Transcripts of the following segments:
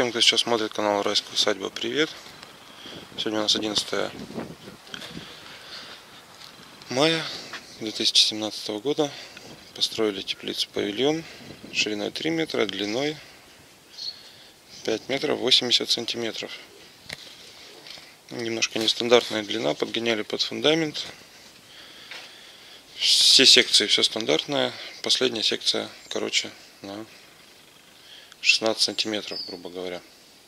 Всем, кто сейчас смотрит канал Райская усадьба, привет! Сегодня у нас 11 мая 2017 года. Построили теплицу павильон шириной 3 метра, длиной 5 метров 80 сантиметров. Немножко нестандартная длина, подгоняли под фундамент. Все секции все стандартное. Последняя секция короче на 16 сантиметров, грубо говоря.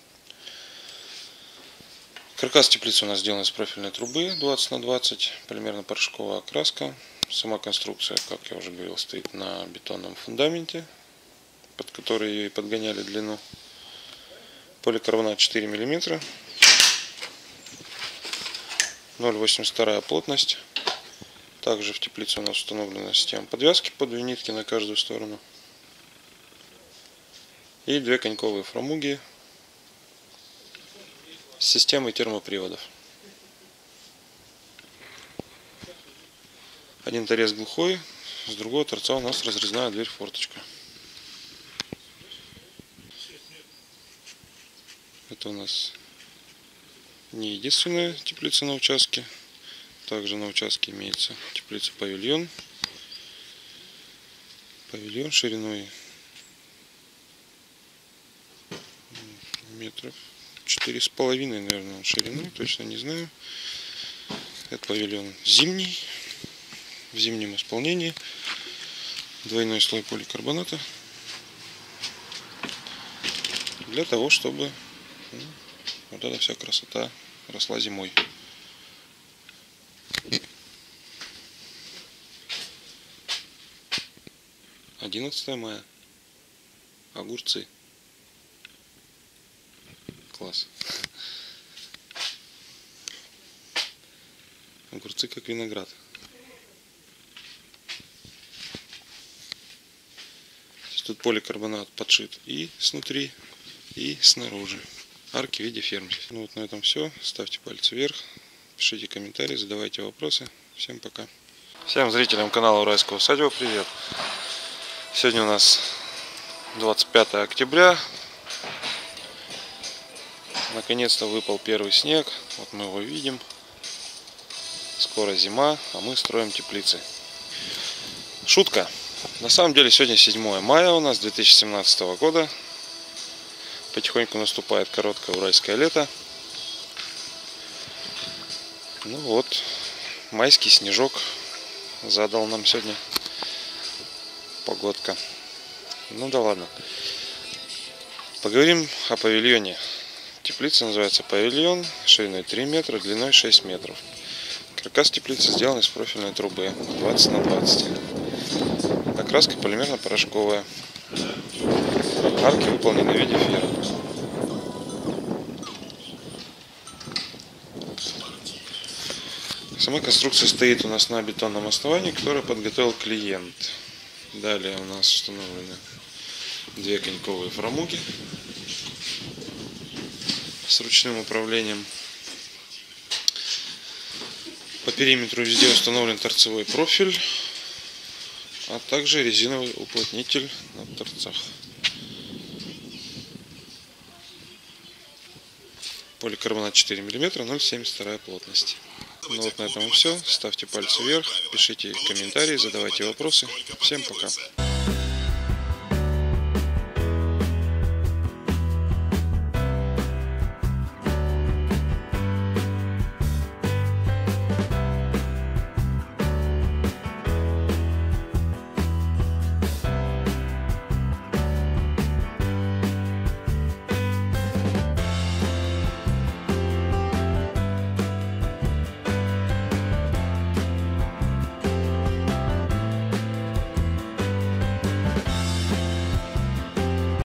Каркас теплицы у нас сделан из профильной трубы 20 на 20, полимерно порошковая окраска. Сама конструкция, как я уже говорил, стоит на бетонном фундаменте, под который ее и подгоняли длину. Поликарбонат 4 мм, 0,82 плотность. Также в теплице у нас установлена система подвязки по 2 нитки на каждую сторону. И 2 коньковые фрамуги с системой термоприводов. Один торец глухой, с другого торца у нас разрезная дверь-форточка. Это у нас не единственная теплица на участке. Также на участке имеется теплица павильон. Павильон шириной метров 4,5, наверное, шириной, точно не знаю. Это павильон зимний, в зимнем исполнении. Двойной слой поликарбоната. Для того, чтобы вот эта вся красота росла зимой. Одиннадцатое мая. Огурцы. Класс. Огурцы как виноград. Тут поликарбонат подшит и снутри, и снаружи. Арки в виде ферм. Ну вот на этом все. Ставьте пальцы вверх, пишите комментарии, задавайте вопросы. Всем пока. Всем зрителям канала Райская усадьба привет. Сегодня у нас 25 октября. Наконец-то выпал первый снег. Вот мы его видим. Скоро зима, а мы строим теплицы. Шутка. На самом деле сегодня 7 мая у нас 2017 года. Потихоньку наступает короткое уральское лето. Ну вот, майский снежок задал нам сегодня погодка. Ну да ладно. Поговорим о павильоне. Теплица называется павильон, шириной 3 метра, длиной 6 метров. Каркас теплицы сделан из профильной трубы 20 на 20. Окраска полимерно-порошковая. Арки выполнены в виде ферм. Сама конструкция стоит у нас на бетонном основании, которое подготовил клиент. Далее у нас установлены 2 коньковые фрамуги с ручным управлением. По периметру везде установлен торцевой профиль, а также резиновый уплотнитель на торцах. Поликарбонат 4 мм, 0,72 плотность. Ну вот на этом все. Ставьте пальцы вверх, пишите комментарии, задавайте вопросы. Всем пока.